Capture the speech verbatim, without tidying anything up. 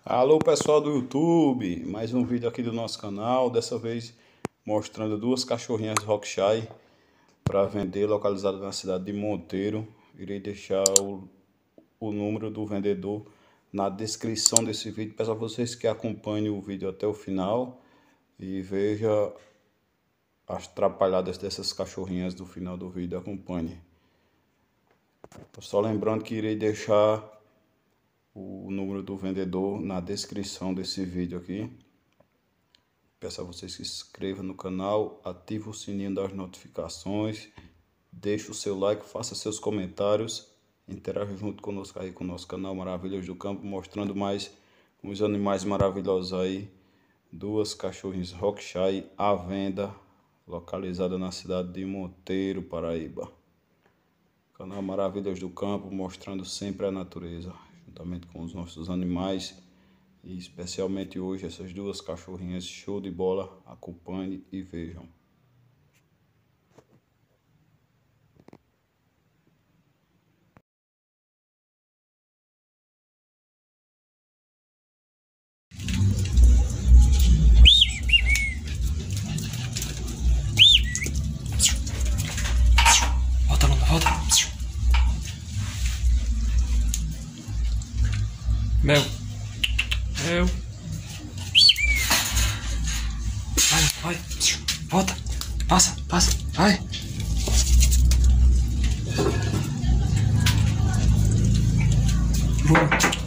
Alô pessoal do YouTube, mais um vídeo aqui do nosso canal, dessa vez mostrando duas cachorrinhas Yorkshire para vender, localizadas na cidade de Monteiro. Irei deixar o, o número do vendedor na descrição desse vídeo. Peço a vocês que acompanhem o vídeo até o final e veja as trapalhadas dessas cachorrinhas do final do vídeo. Acompanhe. Só lembrando que irei deixar o número do vendedor na descrição desse vídeo aqui. Peço a vocês que se inscrevam no canal, ative o sininho das notificações, deixe o seu like, faça seus comentários, interaja junto conosco aí com o nosso canal Maravilhas do Campo, mostrando mais uns animais maravilhosos aí. Duas cachorrinhas Yorkshire à venda, localizada na cidade de Monteiro, Paraíba. Canal Maravilhas do Campo, mostrando sempre a natureza, juntamente com os nossos animais, e especialmente hoje essas duas cachorrinhas show de bola. Acompanhe e vejam. Volta, Luna, volta. Meu. Meu. Vai, vai. Volta. Passa, passa. Vai. Luna.